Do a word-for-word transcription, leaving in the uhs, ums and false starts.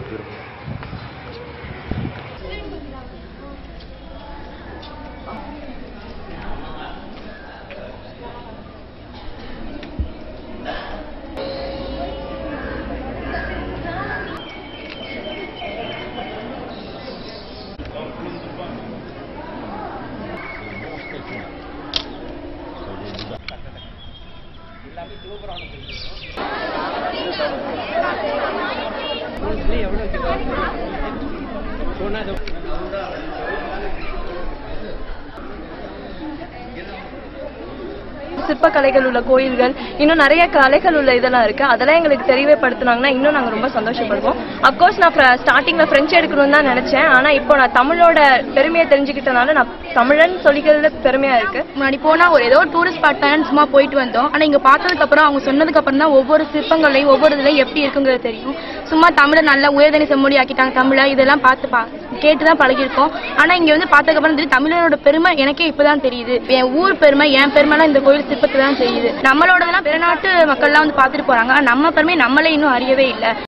beautiful. சிற்பக்கலைகள் உள்ள கோயில்கள் இன்னும் நிறைய கலைகள் உள்ள இதெல்லாம் இருக்கு. அதெல்லாம் எங்களுக்கு தெரியப்படுத்தினாங்கன்னா இன்னும் நாங்க ரொம்ப சந்தோஷப்படுவோம். அப்கோர்ஸ் நான் ஸ்டார்டிங்ல பிரெஞ்சு எடுக்கணும்னு தான் நினைச்சேன். ஆனா இப்போ நான் தமிழோட பெருமையை தெரிஞ்சுக்கிட்டனால நான் தமிழன் சொல்லிக்கிறதுல பெருமையா இருக்கு. முன்னாடி போனா ஒரு ஏதோ டூரிஸ்ட் ஸ்பாட் தான் சும்மா போயிட்டு வந்தோம். ஆனா இங்க பார்த்ததுக்கு அப்புறம் அவங்க சொன்னதுக்கு அப்புறம் தான் ஒவ்வொரு சிற்பங்களையும் ஒவ்வொரு இதுலையும் எப்படி இருக்குங்கிறது தெரியும். சும்மா தமிழை நல்லா உயர்தனி செம்மொழி ஆக்கிட்டாங்க. தமிழை இதெல்லாம் பார்த்து பா கேட்டுதான் பழகிருக்கோம். ஆனா இங்க வந்து பார்த்ததுக்கு அப்புறம் தெரியும் தமிழனோட பெருமை எனக்கே இப்பதான் தெரியுது. என் ஊர் பெருமை என் பெருமைலாம் இந்த கோயில் சிற்பத்தை தான் தெரியுது. நம்மளோடதெல்லாம் பிற நாட்டு மக்கள்லாம் வந்து பார்த்துட்டு போறாங்க. நம்ம பெருமை நம்மளே இன்னும் அறியவே இல்லை.